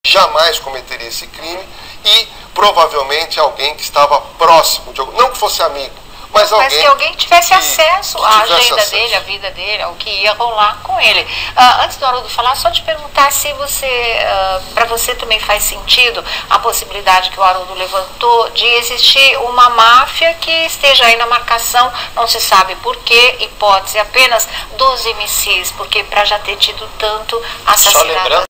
jamais cometeria esse crime e provavelmente alguém que estava próximo de algum, não que fosse amigo, mas que alguém tivesse acesso à agenda acesso. dele, à vida dele, ao que ia rolar com ele. Antes do Haroldo falar, só te perguntar se você, para você também faz sentido a possibilidade que o Haroldo levantou de existir uma máfia que esteja aí na marcação, não se sabe por quê, hipótese apenas dos MCs, porque para já ter tido tanto assassinato.